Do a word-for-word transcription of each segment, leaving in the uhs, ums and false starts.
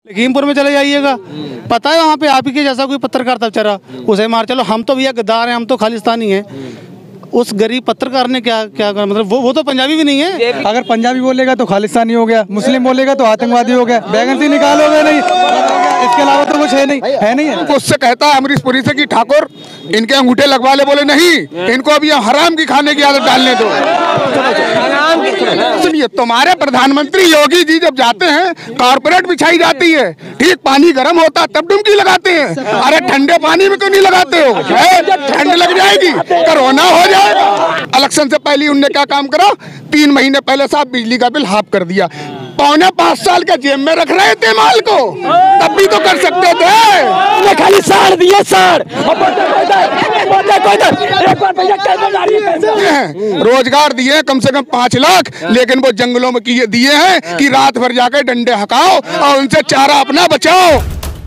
लखीमपुर में चले जाइएगा, पता है वहाँ पे आप ही के जैसा कोई पत्रकार था बेचारा, उसे मार। चलो हम तो भैया गद्दार हैं, हम तो खालिस्तानी हैं, उस गरीब पत्रकार ने क्या क्या कर, मतलब वो वो तो पंजाबी भी नहीं है। अगर पंजाबी बोलेगा तो खालिस्तानी हो गया, मुस्लिम बोलेगा तो आतंकवादी हो गया, बैगन से निकालोगे नहीं, इसके अलावा तो कुछ है नहीं, है नहीं है। उससे कहता है अमरीश पुरी से कि ठाकुर इनके अंगूठे लगवा ले, बोले नहीं, इनको अभी हराम की खाने की आदत डालने दो। सुनिए, तुम्हारे प्रधानमंत्री योगी जी जब जाते हैं कारपोरेट बिछाई जाती है, ठीक पानी गर्म होता तब डुबकी लगाते हैं। अरे ठंडे पानी में क्यों नहीं लगाते हो? ठंड लग जाएगी, कोरोना हो जाएगा। इलेक्शन से पहले उनने क्या काम करा, तीन महीने पहले साहब बिजली का बिल हाफ कर दिया। पौने पाँच साल के जेब में रख रहे थे माल को, तब भी तो कर सकते थे। खाली साड़ दिए साड़ रोजगार दिए कम से कम पाँच लाख, लेकिन वो जंगलों में किए दिए हैं कि रात भर जाके डंडे हकाओ और उनसे चारा अपना बचाओ।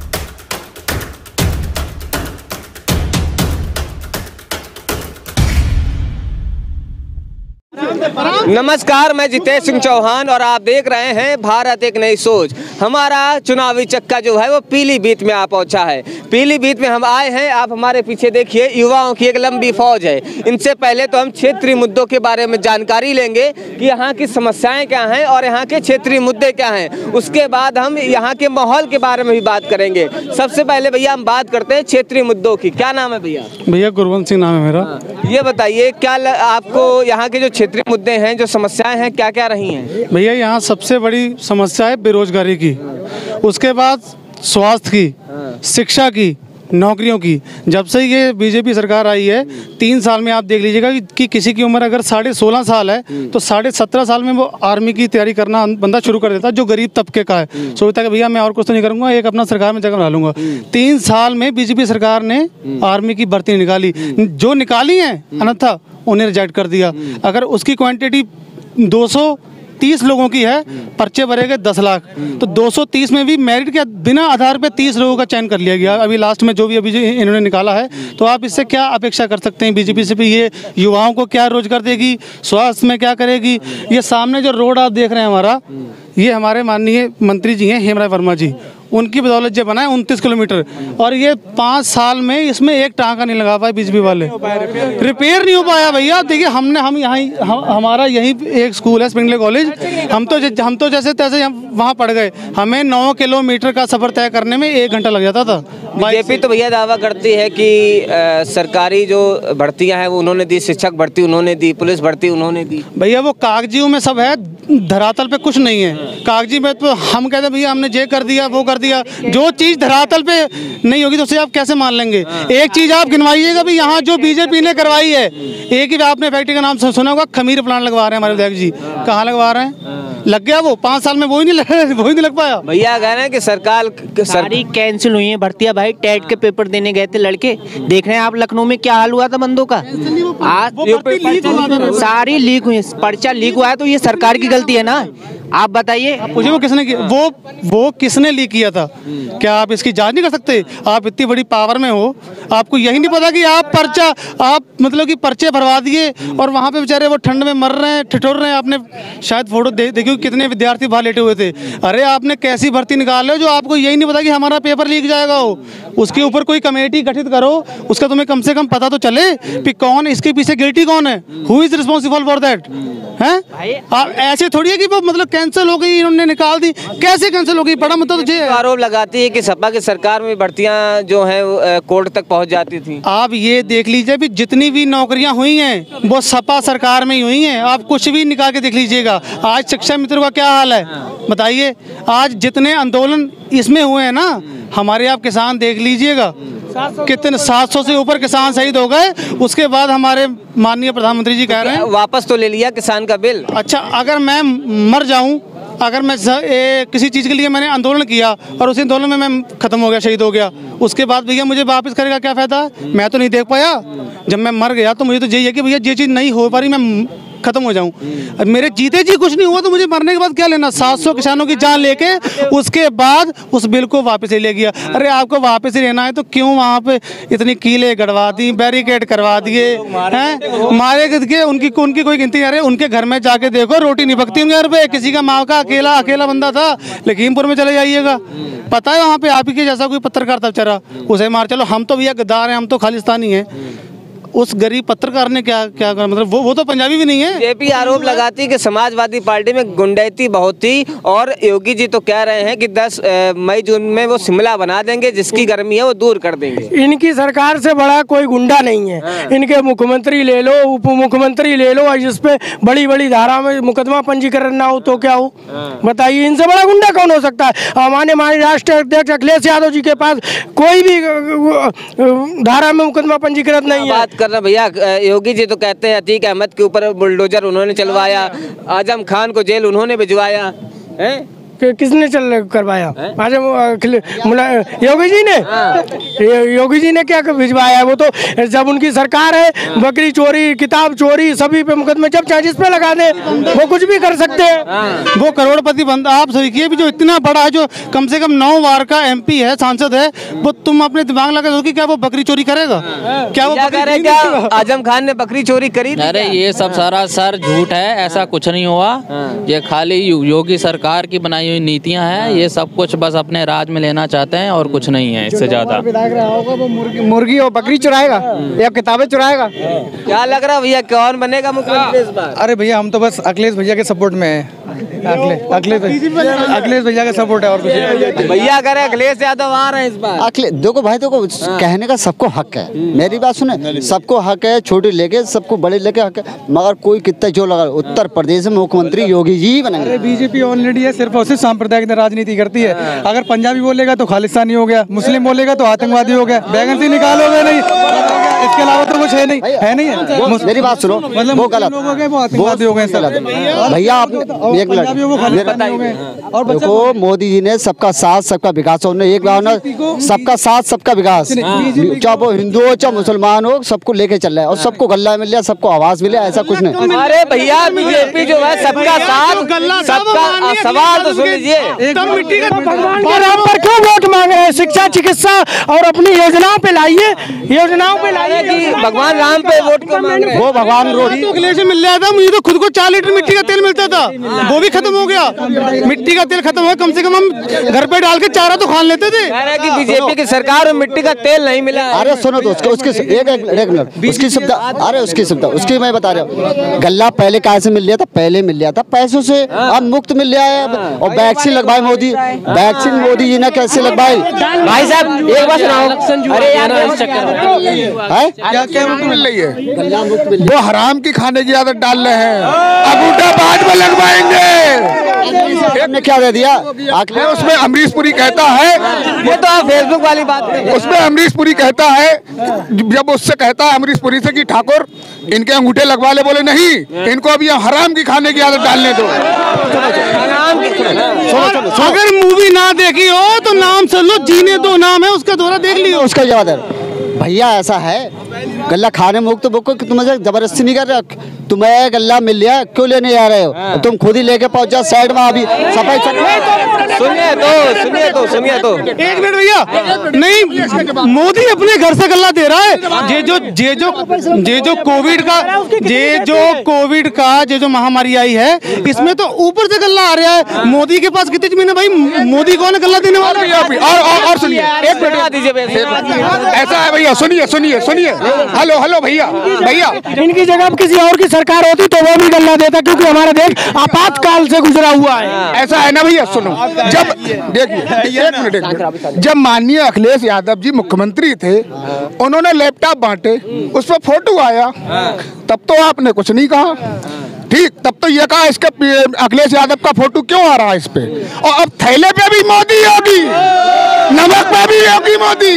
नमस्कार, मैं जितेश सिंह चौहान और आप देख रहे हैं भारत एक नई सोच। हमारा चुनावी चक्का जो है वो पीलीभीत में आ पहुंचा है। पीलीभीत में हम आए हैं, आप हमारे पीछे देखिए, युवाओं की एक लंबी फौज है। इनसे पहले तो हम क्षेत्रीय मुद्दों के बारे में जानकारी लेंगे कि यहाँ की समस्याएं क्या हैं और यहाँ के क्षेत्रीय मुद्दे क्या हैं। उसके बाद हम यहाँ के माहौल के बारे में भी बात करेंगे। सबसे पहले भैया हम बात करते हैं क्षेत्रीय मुद्दों की। क्या नाम है भैया? भैया गुरवंत सिंह नाम है मेरा। ये बताइए, क्या आपको यहाँ के जो क्षेत्रीय मुद्दे हैं, जो समस्याएं हैं, क्या क्या रही हैं? भैया यहाँ सबसे बड़ी समस्या है बेरोजगारी की, उसके बाद स्वास्थ्य की, शिक्षा की, नौकरियों की। जब से ये बीजेपी सरकार आई है, तीन साल में आप देख लीजिएगा कि, कि किसी की उम्र अगर साढ़े सोलह साल है तो साढ़े सत्रह साल में वो आर्मी की तैयारी करना बंदा शुरू कर देता है, जो गरीब तबके का है। सोचता है कि भैया मैं और कुछ तो नहीं करूँगा, एक अपना सरकार में जगह बना लूँगा। तीन साल में बीजेपी सरकार ने आर्मी की भर्ती निकाली, जो निकाली है अन्यथा उन्हें रिजेक्ट कर दिया। अगर उसकी क्वांटिटी दो सौ तीस लोगों की है, पर्चे भरे गए दस लाख, तो दो सौ तीस में भी मेरिट के बिना आधार पे तीस लोगों का चयन कर लिया गया। अभी लास्ट में जो भी अभी इन्होंने निकाला है, तो आप इससे क्या अपेक्षा कर सकते हैं बीजेपी से? भी ये युवाओं को क्या रोजगार देगी, स्वास्थ्य में क्या करेगी? ये सामने जो रोड आप देख रहे हैं हमारा, ये हमारे माननीय मंत्री जी हैं हेमराज वर्मा जी, उनकी बदौलत जो बना है उनतीस किलोमीटर, और ये पाँच साल में इसमें एक टाँका नहीं लगा पाए बीजेपी वाले, रिपेयर नहीं हो पाया। भैया देखिए, हमने हम यहाँ हम, हमारा यही एक स्कूल है स्प्रिंगले कॉलेज, हम तो हम तो जैसे तैसे वहाँ पढ़ गए, हमें नौ किलोमीटर का सफर तय करने में एक घंटा लग जाता था। बीजेपी तो भैया दावा करती है कि आ, सरकारी जो भर्तियाँ हैं वो उन्होंने दी, शिक्षक भर्ती उन्होंने दी, पुलिस भर्ती उन्होंने दी। भैया वो कागजियों में सब है, धरातल पे कुछ नहीं है। कागजी में तो हम कहते हैं भैया हमने ये कर दिया वो कर दिया, जो चीज धरातल पे नहीं होगी तो उसे आप कैसे मान लेंगे? एक चीज आप गिनवाइएगा भी, यहाँ जो बीजेपी ने करवाई है, एक ही आपने फैक्ट्री का नाम सुना होगा, खमीर प्लांट लगवा रहे हैं हमारे विधायक जी, कहाँ लगवा रहे हैं? लग गया वो पाँच साल में, वो ही नहीं लग वो ही नहीं लग पाया। भैया कह रहे हैं कि सरकार सारी कैंसिल हुई है भर्तियां। भाई टेट के पेपर देने गए थे लड़के, देख रहे हैं आप लखनऊ में क्या हाल हुआ था बंदों का, आज सारी लीक हुई, पर्चा लीक हुआ है, तो ये सरकार की गलती है ना? आप बताइए, पूछिए वो किसने किया, वो वो किसने लीक किया था? क्या आप इसकी जांच नहीं कर सकते? आप इतनी बड़ी पावर में हो, आपको यही नहीं पता कि आप पर्चा आप मतलब कि पर्चे भरवा दिए और वहाँ पे बेचारे वो ठंड में मर रहे हैं, ठिठुर रहे हैं। आपने शायद फोटो दे, देखिए कितने विद्यार्थी बाहर लेटे हुए थे। अरे आपने कैसी भर्ती निकाल रहे हो जो आपको यही नहीं पता कि हमारा पेपर लीक जाएगा हो? उसके ऊपर कोई कमेटी गठित करो, उसका तुम्हें कम से कम पता तो चले कि कौन इसके पीछे गिल्टी कौन है, who is responsible for that है? ऐसे थोड़ी है कि वो मतलब कैंसिल हो गई, इन्होंने निकाल दी, कैसे कैंसिल हो गई? बड़ा मतलब तो आरोप लगाती है कि सपा की सरकार में भर्तियां जो हैं कोर्ट तक पहुंच जाती थी। आप ये देख लीजिए भी, जितनी भी नौकरियां हुई हैं वो सपा सरकार में ही हुई हैं। आप कुछ भी निकाल के देख लीजिएगा। आज शिक्षा मित्रों का क्या हाल है बताइए? आज जितने आंदोलन इसमें हुए हैं ना, हमारे आप किसान देख लीजिएगा, कितने सात सौ से ऊपर किसान शहीद हो गए। उसके बाद हमारे माननीय प्रधानमंत्री जी कह रहे हैं वापस तो ले लिया किसान का बिल। अच्छा, अगर मैं मर जाऊं, अगर मैं ए, किसी चीज़ के लिए मैंने आंदोलन किया और उसी आंदोलन में मैं ख़त्म हो गया, शहीद हो गया, उसके बाद भैया मुझे वापस करेगा क्या फ़ायदा? मैं तो नहीं देख पाया। जब मैं मर गया तो मुझे तो यही है कि भैया ये चीज़ नहीं हो पा रही, मैं खत्म हो जाऊं। अब मेरे जीते जी कुछ नहीं हुआ तो मुझे मरने के बाद क्या लेना? सात सौ किसानों की जान लेके उसके बाद उस बिल को वापस ले गया। अरे आपको वापस ही लेना है तो क्यों वहाँ पे इतनी कीलें गड़वा दी, बैरिकेड करवा दिए हैं, मारे के उनकी उनकी कोई गिनती नहीं। अरे उनके घर में जाके देखो, रोटी नहीं पकती उनके घर पे। किसी का माँ का अकेला अकेला बंदा था, लखीमपुर में चले जाइएगा, पता है वहाँ पे आप ही के जैसा कोई पत्रकार था बेचारा, उसे मार। चलो हम तो भैया गद्दार हैं, हम तो खालिस्तानी हैं, उस गरीब पत्रकार ने क्या क्या कर, मतलब वो वो तो पंजाबी भी नहीं है। बीजेपी आरोप लगाती है कि समाजवादी पार्टी में गुंडैती बहुत थी और योगी जी तो कह रहे हैं कि दस मई जून में वो शिमला बना देंगे, जिसकी गर्मी है वो दूर कर देंगे। इनकी सरकार से बड़ा कोई गुंडा नहीं है। हाँ। इनके मुख्यमंत्री ले लो, उप मुख्यमंत्री ले लो, और जिस पे बड़ी बड़ी धारा में मुकदमा पंजीकरण ना हो तो क्या हो? हाँ। बताइए, इनसे बड़ा गुंडा कौन हो सकता है? हमारे हमारे राष्ट्रीय अध्यक्ष अखिलेश यादव जी के पास कोई भी धारा में मुकदमा पंजीकृत नहीं है। करना भैया, योगी जी तो कहते हैं अतीक अहमद के ऊपर बुलडोजर उन्होंने चलवाया, आजम खान को जेल उन्होंने भिजवाया है। कि किसने चल करवाया? आजम योगी जी ने। योगी जी ने क्या भिजवाया? वो तो जब उनकी सरकार है, बकरी चोरी, किताब चोरी, सभी पे मुकदमे जब चाहे जिस पे लगा दे, वो कुछ भी कर सकते हैं। वो करोड़पति बंदा आप देखिए भी, जो इतना बड़ा है, जो कम से कम नौ बार का एमपी है, सांसद है, वो तुम अपने दिमाग लगा दो कि क्या वो बकरी चोरी करेगा? क्या वो कह रहे क्या आजम खान ने बकरी चोरी करी? अरे ये सब सारा सर झूठ है, ऐसा कुछ नहीं हुआ। ये खाली योगी सरकार की बनाई हुई नीतियां हैं, ये सब कुछ बस अपने राज में लेना चाहते हैं और कुछ नहीं है इससे ज्यादा। वो मुर्गी मुर्गी और बकरी चुराएगा या किताबें चुराएगा? क्या लग रहा है भैया, कौन बनेगा मुख्यमंत्री इस बार? अरे भैया, हम तो बस अखिलेश भैया के सपोर्ट में है। अखिलेश अखिलेश भैया का सपोर्ट है और कुछ नहीं। भैया कह रहे अखिलेश यादव आ रहे हैं इस बार। अखिलेश देखो भाई, देखो कहने का सबको हक है, मेरी बात सुने, सबको हक है, छोटे लेके सबको बड़े लेके हक है, मगर कोई कितना जो लगा उत्तर प्रदेश में मुख्यमंत्री योगी जी बनेंगे। बीजेपी ऑलरेडी है, सिर्फ और सिर्फ सांप्रदायिक राजनीति करती है। अगर पंजाबी बोलेगा तो खालिस्तानी हो गया, मुस्लिम बोलेगा तो आतंकवादी हो गया, बैगन से निकालोगे नहीं, इसके अलावा तो कुछ है नहीं, है नहीं है। मेरी बात सुनो, मतलब वो गलत लोग हो गए, वो आतंकवादी हो गए भैया। आप एक मिनट देखो, मोदी जी ने सबका साथ सबका विकास, उन्होंने एक बार ना सबका साथ सबका विकास, चाहे वो हिंदू हो चाहे मुसलमान हो, सबको लेके चल रहा है और सबको गल्ला मिल रहा, सबको आवाज मिले, ऐसा कुछ नहीं। अरे भैया, बीजेपी जो है सबका साथ सबका, सवाल तो सुन लीजिए, भगवान के नाम पर क्यों वोट मांग रहे हैं? शिक्षा, चिकित्सा और अपनी योजनाओं पे लाइए, योजनाओं पे लाइए कि भगवान राम पे वोट क्यों मांग रहे हैं? वो भगवान रोटी अखिलेश मिल रहा था, मुझे तो खुद को चार लीटर मिट्टी का तेल मिलता था, वो भी खत्म हो गया। मिट्टी का तेल खत्म हुआ, कम से कम हम घर पे डाल के चारा तो खा लेते थे। कह रहे हैं कि बीजेपी की सरकार में मिट्टी का तेल नहीं मिला। अरे सुनो तो उसके उसकी एक एक मिनट उसकी सुविधा, अरे उसकी सुविधा उसकी मैं बता रहा हूँ। गल्ला पहले कहाँ से मिल लिया था? पहले मिल लिया था पैसों से, अब मुफ्त मिल रहा है। और वैक्सीन लगवाए मोदी, वैक्सीन मोदी जी ने कैसे लगवाई? भाई साहब एक बात सुनाओ। अरे यार क्या क्या मुफ्त मिल रही है? वो हराम की खाने की आदत डाल रहे हैं, अंगूठा बाद में लगवाएंगे। हमने क्या दे दिया? आखिर उसमें अमरीश पुरी कहता है, ये तो आप फेसबुक वाली बात है, उसमें अमरीश पुरी कहता है, जब उससे कहता है अमरीश पुरी से कि ठाकुर इनके अंगूठे लगवा ले, बोले नहीं, इनको अभी हराम की खाने की आदत डालने दो। अगर मूवी ना देखी हो तो नाम सुन लो, जीने दो नाम है उसका, दोहरा देख लियो। उसका याद है भैया, ऐसा है गल्ला खाने मुक्त बुक तुम्हें जबरदस्ती नहीं कर रहे, तुम्हें गल्ला मिल लिया, क्यों लेने आ रहे हो? तुम खुद ही लेके पहुंच जाओ साइड में, अभी सफाई। सुनिए तो सुनिए तो सुनिए तो एक मिनट भैया, नहीं, मोदी अपने घर से गल्ला दे रहा है। ये जो ये जो ये जो कोविड का ये जो कोविड का ये जो महामारी आई है, इसमें तो ऊपर से गल्ला आ रहा है। मोदी के पास कितनी जमीन है भाई? मोदी कौन है गल्ला देने वाला? और और सुनिए, एक मिनट दीजिए, ऐसा है भैया, सुनिए सुनिए सुनिए, हेलो हेलो भैया भैया, इनकी जगह किसी और की सरकार होती तो वो भी गल्ला देता, क्योंकि हमारा देश आपातकाल से गुजरा हुआ है। ऐसा है ना भैया, सुनो, जब देखिए एक मिनट एक मिनट जब माननीय अखिलेश यादव जी मुख्यमंत्री थे, उन्होंने लैपटॉप बांटे, उस पर फोटो आया, तब तो आपने कुछ नहीं कहा, ठीक? तब तो ये कहा इसके अखिलेश यादव का फोटो क्यों आ रहा है इस पे? और अब थैले पे भी मोदी योगी, नमक पे भी योगी मोदी,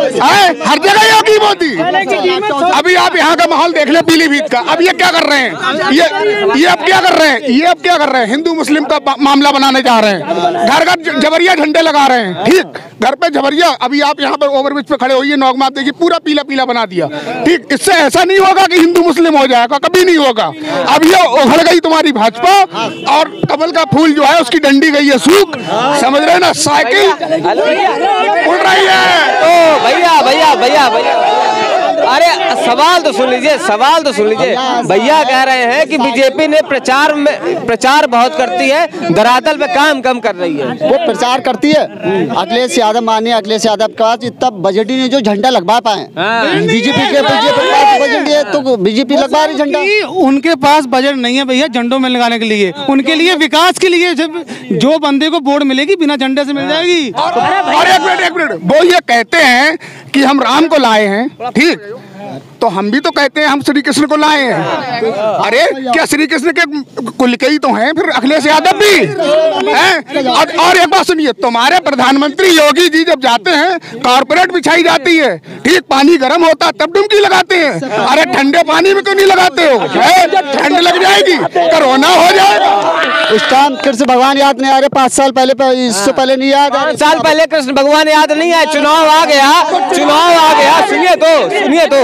हर जगह योगी मोदी। अभी आप यहाँ का माहौल देख ले पीलीभीत का। अब ये क्या कर रहे हैं, ये ये अब क्या कर रहे हैं, ये अब क्या कर रहे हैं, हिंदू मुस्लिम का मामला बनाने जा रहे हैं, घर घर जबरिया झंडे लगा रहे हैं। ठीक, घर पे जबरिया। अभी आप यहाँ पर ओवरब्रिज पे खड़े होइए, नौगमात देखिए, पूरा पीला पीला बना दिया। ठीक, इससे ऐसा नहीं होगा कि हिंदू मुस्लिम हो जाएगा, कभी नहीं होगा। अब ये उभर गई तुम्हारी भाजपा, और कमल का फूल जो है उसकी डंडी गई है सूख, समझ रहे ना, साइकिल उड़ रही है। तो भैया भैया भैया भैया अरे सवाल तो सुन लीजिए, सवाल तो सुन लीजिए। भैया कह रहे हैं कि बीजेपी ने प्रचार में प्रचार बहुत करती है, धरातल पे काम कम कर रही है। वो प्रचार करती है। अखिलेश यादव, मानिए अखिलेश यादव के पास इतना बजट ही नहीं जो झंडा लगवा पाए। बीजेपी के बजट है तो बीजेपी लगवा रही झंडा। उनके पास बजट नहीं है भैया झंडों में लगाने के लिए, उनके लिए विकास के लिए जब जो बंदे को वोट मिलेगी बिना झंडे से मिल जाएगी। और एक मिनट एक मिनट वो ये कहते हैं कि हम राम को लाए हैं, ठीक, तो हम भी तो कहते हैं हम श्री कृष्ण को लाए हैं। अरे क्या श्री कृष्ण के कुल के ही तो हैं फिर अखिलेश यादव भी हैं। और, और एक बात सुनिए, तुम्हारे प्रधानमंत्री योगी जी जब जाते हैं कारपेट बिछाई जाती है, ठीक, पानी गर्म होता तब डुबकी लगाते हैं। अरे ठंडे पानी में क्यों नहीं लगाते हो, ठंड लग जाएगी, कोरोना हो जाएगा। उस टाइम कृष्ण भगवान याद नहीं आ रहे, पाँच साल पहले, इससे पहले नहीं याद, पाँच साल पहले कृष्ण भगवान याद नहीं आए, चुनाव आ गया, चुनाव आ गया। सुनिए तो सुनिए तो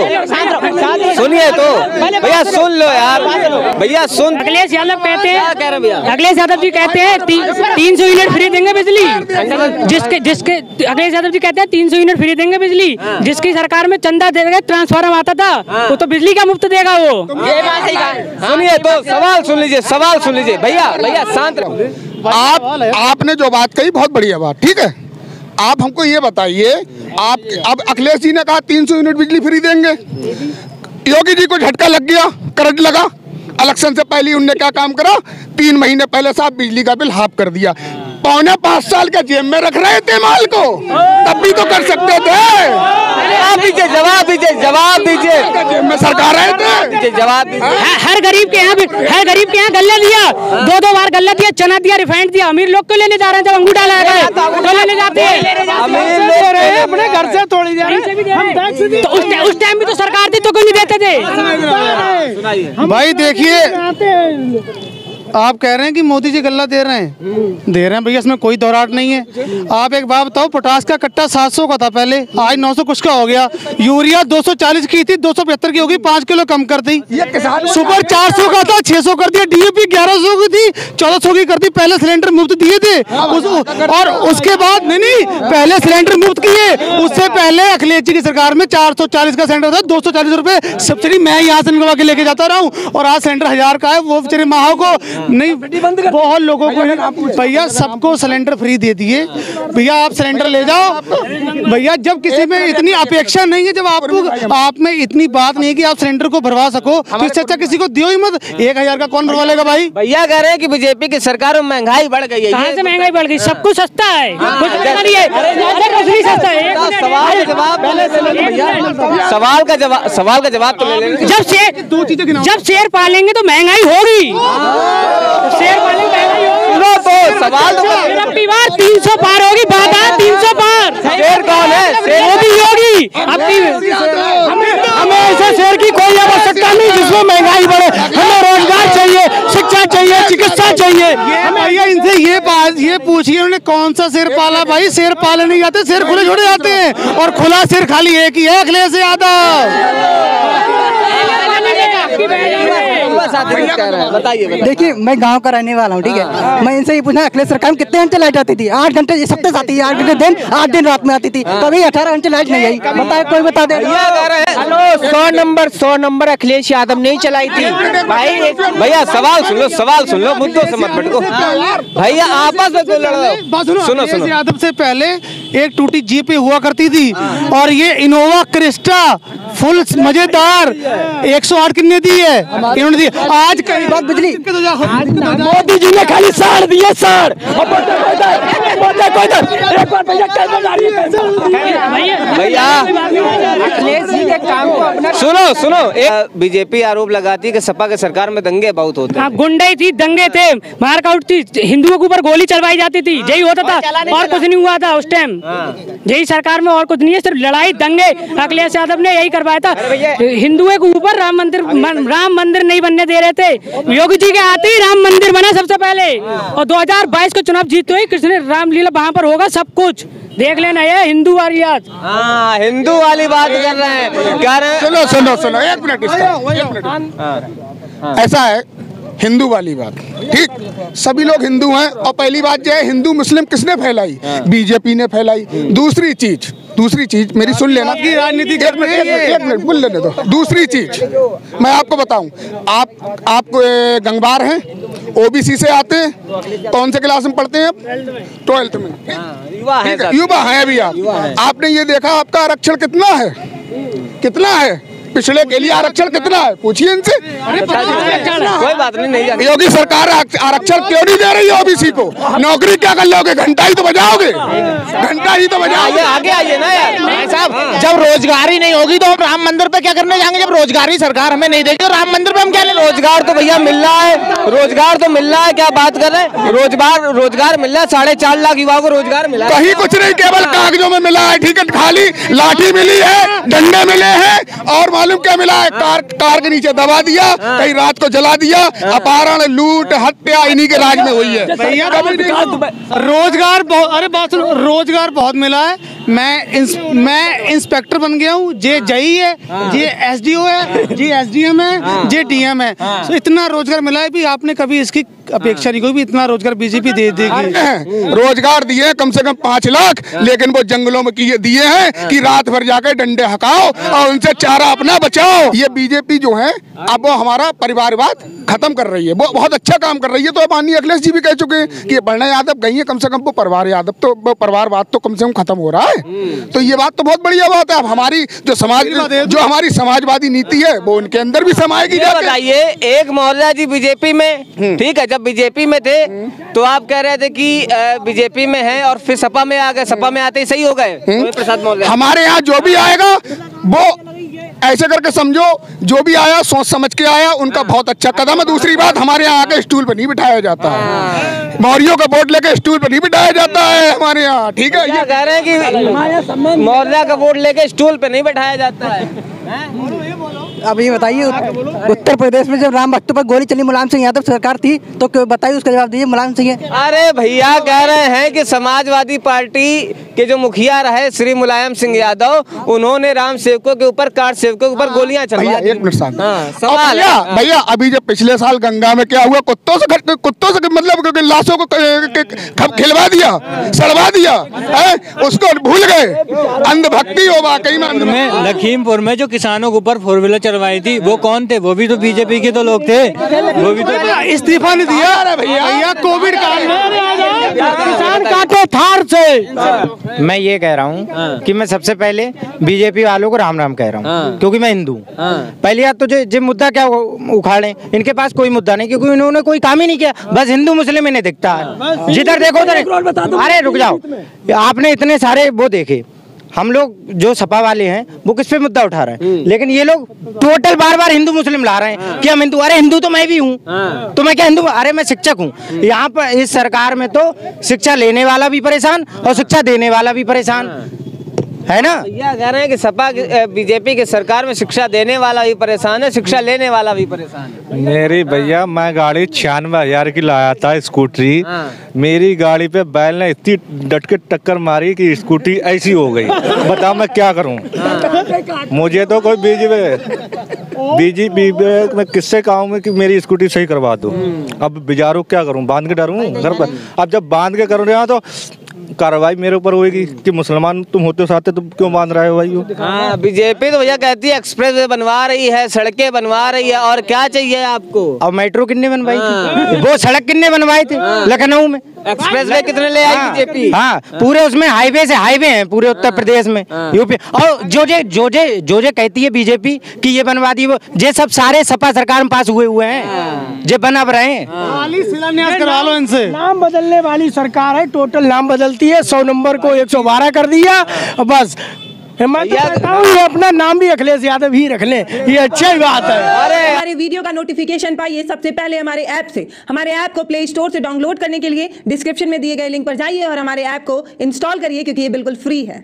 सुनिए तो भैया सुन लो यार, भैया सुन। अखिलेश यादव कहते हैं, क्या कह रहे भैया, अखिलेश यादव जी कहते हैं ती, तीन सौ यूनिट फ्री देंगे बिजली, जिसके जिसके अखिलेश यादव जी कहते हैं तीन सौ यूनिट फ्री देंगे बिजली, जिसकी सरकार में चंदा देगा, ट्रांसफार्मर आता था वो तो बिजली का मुफ्त देगा वो। ये बात सही कहा। सुनिए तो सवाल सुन लीजिए, सवाल सुन लीजिए भैया, भैया शांत रहो। आप आपने जो बात कही बहुत बढ़िया बात, ठीक है। आप हमको ये बताइए, आप अब अखिलेश जी ने कहा तीन सौ यूनिट बिजली फ्री देंगे, योगी जी को झटका लग गया, करंट लगा, इलेक्शन से पहले उनने क्या काम करा, तीन महीने पहले साहब बिजली का बिल हाफ कर दिया। पौने पाँच साल के जेब में रख रहे थे माल को, तब भी तो कर सकते थे। जवाब दीजिए, जवाब दीजिए, जवाब दीजिए, जेब में सरकार रहे थे, जवाब दीजिए। हर गरीब के यहाँ हर गरीब के यहाँ गल्ला दिया, दो दो बार गल्ला दिया, चना दिया, रिफाइंड दिया। अमीर लोग को लेने जा रहे हैं, जब अंगूठा लगाया तो लेने जाते हैं। अमीर लोग अपने घर से थोड़ी तो उस टाइम भी तो सरकार थी तो क्यों नहीं देते थे। भाई देखिए, आप कह रहे हैं कि मोदी जी गल्ला दे रहे हैं, दे रहे हैं भैया, इसमें कोई दौराट नहीं है। आप एक बात बताओ, पोटास का कट्टा सात सौ का था पहले, आज नौ सौ कुछ का हो गया। यूरिया दो सौ चालीस की थी, दो सौ पचहत्तर की होगी, पाँच किलो कम कर दी। सुपर चार सौ का था, छह सौ कर दिया। डीएपी ग्यारह सौ की थी, चौदह सौ की कर दी। पहले सिलेंडर मुफ्त दिए थे उस, और उसके बाद नहीं नहीं पहले सिलेंडर मुफ्त किए, उससे पहले अखिलेश जी की सरकार में चार सौ चालीस का सिलेंडर था, दो सौ चालीस रुपए सब्सिडी मैं यहाँ से निकलवा के लेके जाता रहा हूँ, और आज सिलेंडर हजार का है। वो बेचारे माओ को नहीं, बहुत लोगों को भैया सबको सिलेंडर फ्री दे दिए। भैया आप सिलेंडर ले जाओ भैया, जब किसी में इतनी अपेक्षा नहीं है, जब आप आप में इतनी बात नहीं है कि आप सिलेंडर को भरवा सको, तो इससे अच्छा किसी को दियो ही मत। एक हजार का कौन भरवा लेगा भाई। भैया कह रहे हैं कि बीजेपी की सरकार में महंगाई बढ़ गई है। कहाँ से महंगाई बढ़ गई, सब कुछ सस्ता है, कुछ नहीं है, सस्ता है। सवाल का जवाब सवाल का जवाब सवाल का जवाब तो ले लेंगे। जब शेर दो चीजें जब शेर पालेंगे तो महंगाई होगी, शेर पालेंगे महंगाई होगी। तो सवाल तो बार तीन सौ पार होगी, बात है तीन सौ पार। शेर कौन है, मोदी योगी। हमें ऐसे शेर की कोई आवश्यकता नहीं जिसमें महंगाई बढ़े। हमें रोजगार चाहिए, शिक्षा चाहिए, चिकित्सा चाहिए। भैया इनसे ये बात ये पूछिए, उन्होंने कौन सा शेर पाला भाई। शेर पाले नहीं जाते, शेर खुले छोड़े जाते हैं, और खुला शेर खाली एक ही है, अखिलेश यादव। बताइए। देखिए मैं गांव का रहने वाला हूँ, ठीक है। मैं इनसे ये पूछना, अखिलेश सरकार में कितने घंटे लाइट आती थी? आठ घंटे सप्ताह से आती है, आठ घंटे दिन, आठ दिन रात में आती थी। कभी अठारह घंटे लाइट नहीं आई, बताए कोई बता दे। हेलो, सौ नंबर सौ नंबर अखिलेश यादव नहीं चलाई थी भाई। भैया सवाल सुन लो, सवाल सुन लो, मुद्दों से मत भटको भैया, आपस में क्यों लड़ रहे हो? सुनो सुनो, यादव से पहले एक टूटी जीप हुआ करती थी, और ये इनोवा क्रिस्टा फुल मजेदार एक सौ आठ कितने दी है इन्होंने दी। आज कई बात बिजली मोदी जी ने खाली साड़ दिए, साड़। भैया अखिलेश जी के काम को अपना सुनो सुनो एक बीजेपी आरोप लगाती है कि सपा के सरकार में दंगे बहुत होते हैं। गुंडे थी, दंगे थे, मारकाउट थी, हिंदुओं के ऊपर गोली चलवाई जाती थी, यही होता था और कुछ नहीं हुआ था उस टाइम। यही सरकार में और कुछ नहीं है, सिर्फ लड़ाई दंगे। अखिलेश यादव ने यही करवाया था। हिंदुओं के ऊपर राम मंदिर राम मंदिर नहीं बनने दे रहे थे, योगी जी के आते ही राम मंदिर बना सबसे पहले। और दो हजार बाईस को चुनाव जीतते हुए कृष्ण रामलीला वहाँ पर होगा, सब कुछ देख लेना। ये हिंदू वाली बात, हाँ हिंदू वाली बात कर रहे हैं, कह रहे हैं। सुनो सुनो सुनो एक मिनट इसका ऐसा है, हिंदू वाली बात ठीक, सभी लोग हिंदू हैं। और पहली बात जो है, हिंदू मुस्लिम किसने फैलाई? बीजेपी ने फैलाई। दूसरी चीज दूसरी चीज मेरी सुन लेना, राजनीति एक मिनट एक मिनट बोल लेने दो। दूसरी चीज मैं आपको बताऊं, आप आप गंगवार हैं, ओबीसी से आते हैं, कौन से क्लास में पढ़ते हैं आप? ट्वेल्थ में। युवा है, युवा है अभी आप। आपने ये देखा आपका आरक्षण कितना है? कितना है? पिछले के लिए आरक्षण कितना है? पूछिए इनसे। कोई बात नहीं, नहीं योगी सरकार आरक्षण क्यों नहीं दे रही है ओबीसी को? नौकरी क्या कर लोगे? घंटा ही तो बजाओगे, घंटा ही तो बजाओगे। आगे आइए ना यार साहब, जब रोजगारी नहीं होगी तो हम राम मंदिर पे क्या करने जाएंगे? जब रोजगारी सरकार हमें नहीं देगी तो राम मंदिर पे हम क्या लेंगे? रोजगार तो भैया मिल रहा है, रोजगार तो मिल रहा है, क्या बात कर रहे हैं? रोजगार रोजगार मिल रहा है, साढ़े चार लाख युवाओं को रोजगार मिला। कहीं कुछ नहीं, केवल कागजों में मिला है। टिकट खाली, लाठी मिली है, डंडे मिले हैं, और मालूम क्या मिला है? कार कार के नीचे दबा दिया, कहीं रात को जला दिया। अपहरण, लूट, हत्या इन्हीं के राज में हुई है। भैया रोजगार बहुत, अरे बात सुनो, रोजगार बहुत मिला है। मैं इंस, मैं इंस्पेक्टर बन गया हूँ, जे जई है, जे एसडीओ है, जे एसडीएम है, जे डीएम है। तो इतना रोजगार मिला है भी, आपने कभी इसकी अपेक्षा नहीं कोई भी इतना रोजगार बीजेपी दे देगी। रोजगार दिए कम से कम पाँच लाख, लेकिन वो जंगलों में किए दिए हैं कि रात भर जाकर डंडे हकाओ और उनसे चारा अपना बचाओ। ये बीजेपी जो है अब वो हमारा परिवारवाद खत्म कर रही है, वो बहुत अच्छा काम कर रही है। तो माननीय अखिलेश जी भी कह चुके हैं कि बढ़ना यादव गई है, कम से कम वो परिवार यादव तो वो परिवारवाद तो कम से कम खत्म हो रहा है। तो ये बात तो बहुत बढ़िया बात है। अब हमारी जो समाज जो हमारी समाजवादी नीति है वो उनके अंदर भी समाएगी। बताइए, एक मौर्या जी बीजेपी में, ठीक है, जब बीजेपी में थे तो आप कह रहे थे कि बीजेपी में है और फिर सपा में आ गए, सपा में आते ही सही हो गए प्रसाद मौर्य। हमारे यहाँ जो भी आएगा वो ऐसे करके समझो, जो भी आया सोच समझ के आया, उनका बहुत अच्छा कदम है। दूसरी बात, हमारे यहाँ आके स्टूल पर नहीं बिठाया जाता है, मौर्यों का वोट लेके स्टूल पर नहीं बिठाया जाता है हमारे यहाँ, ठीक है। ये कह रहे हैं कि मौर्या का वोट लेके स्टूल पे नहीं बिठाया जाता है। अब ये बताइए, उत्तर प्रदेश में जब राम भक्तों पर गोली चली, मुलायम सिंह यादव सरकार थी, तो बताइए उसका जवाब दीजिए। मुलायम सिंह, अरे भैया कह रहे हैं कि समाजवादी पार्टी के जो मुखिया रहे श्री मुलायम सिंह यादव, उन्होंने राम सेवकों के ऊपर, कार सेवकों के ऊपर गोलियां चलवाई। एक मिनट साहब, सवाल है भैया, अभी जब पिछले साल गंगा में क्या हुआ, कुत्तों से कुत्तों से मतलब लाशों को खिलवा दिया, सड़वा दिया है, उसको भूल गए। अंधभक्ति हो वाकई में। लखीमपुर में जो किसानों के ऊपर फोर व्हीलर चलवाई थी, वो कौन थे? वो भी तो बीजेपी के तो लोग थे, वो भी तो इस्तीफा नहीं दिया भैया कोविड काल में, किसान काटे थार से। मैं ये कह रहा हूँ कि मैं सबसे पहले बीजेपी वालों को राम राम कह रहा हूँ, क्योंकि मैं हिंदू हूँ। पहली बात तो जो मुद्दा क्या उखाड़े, इनके पास कोई मुद्दा नहीं, क्योंकि इन्होंने कोई काम ही नहीं किया। बस हिंदू मुस्लिम इन्हें दिखता है, जिधर देखो उधर। अरे रुक जाओ, आपने इतने सारे वो देखे, हम लोग जो सपा वाले हैं वो किस पे मुद्दा उठा रहे हैं, लेकिन ये लोग टोटल बार बार हिंदू मुस्लिम ला रहे हैं कि हम हिंदू। अरे हिंदू तो मैं भी हूँ, तो मैं क्या हिंदू? अरे मैं शिक्षक हूँ। यहाँ पर इस सरकार में तो शिक्षा लेने वाला भी परेशान और शिक्षा देने वाला भी परेशान है ना। यह कह रहे हैं कि सपा बीजेपी की सरकार में शिक्षा देने वाला भी परेशान है, शिक्षा लेने वाला भी परेशान है। मेरी भैया, मैं गाड़ी छियानवे हजार की लाया था स्कूटरी, मेरी गाड़ी पे बैल ने इतनी डट के टक्कर मारी कि स्कूटी ऐसी हो गई। बताओ मैं क्या करूं? मुझे तो कोई बीजेपी बीजेपी मैं किससे कहूँ मैं कि मेरी स्कूटी सही करवा दो। अब बेचारू क्या करूँ, बांध के डरूँ घर पर? अब जब बांध के करूँ यहाँ तो कार्रवाई मेरे ऊपर होगी कि मुसलमान तुम होते हो साथ, तुम क्यों बांध रहे हो भाई? हाँ, बीजेपी तो भैया कहती है एक्सप्रेस वे बनवा रही है, सड़कें बनवा रही है, और क्या चाहिए आपको? और मेट्रो कितने बनवाई थी? वो सड़क कितने बनवाए थे लखनऊ में? एक्सप्रेस वे कितने ले आई बीजेपी? हाँ, पूरे उसमें हाईवे से हाईवे हैं पूरे उत्तर प्रदेश में, यूपी। और जो जे जो जे जो जे कहती है बीजेपी कि ये बनवा दी, वो ये सब सारे सपा सरकार में पास हुए हुए हैं, जो बना रहे हैं। शिलान्यास करवा लो इनसे। नाम बदलने वाली सरकार है, टोटल नाम बदलती है, सौ नंबर को एक सौ बारह कर दिया, बस मैं तो कहता हूँ ये अपना नाम भी अखिलेश यादव ही रख लें, ये अच्छी बात है। हमारे वीडियो का नोटिफिकेशन पाइए सबसे पहले हमारे ऐप से। हमारे ऐप को प्ले स्टोर से डाउनलोड करने के लिए डिस्क्रिप्शन में दिए गए लिंक पर जाइए और हमारे ऐप को इंस्टॉल करिए, क्योंकि ये बिल्कुल फ्री है।